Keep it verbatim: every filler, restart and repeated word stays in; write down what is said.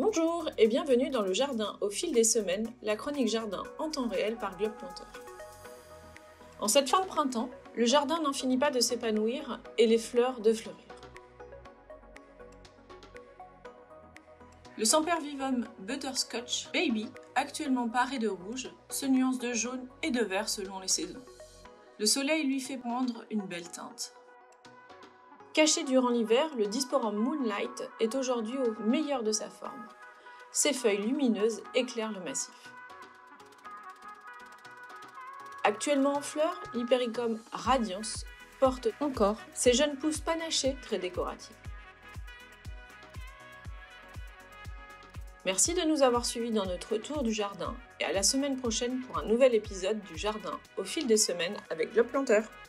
Bonjour et bienvenue dans le jardin au fil des semaines, la chronique jardin en temps réel par Globe Planteur. En cette fin de printemps, le jardin n'en finit pas de s'épanouir et les fleurs de fleurir. Le Sempervivum Butterscotch Baby, actuellement paré de rouge, se nuance de jaune et de vert selon les saisons. Le soleil lui fait prendre une belle teinte. Caché durant l'hiver, le Disporum Moonlight est aujourd'hui au meilleur de sa forme. Ses feuilles lumineuses éclairent le massif. Actuellement en fleurs, l'Hypericum Radiance porte encore ses jeunes pousses panachées très décoratives. Merci de nous avoir suivis dans notre tour du jardin et à la semaine prochaine pour un nouvel épisode du jardin au fil des semaines avec Globe Planteur.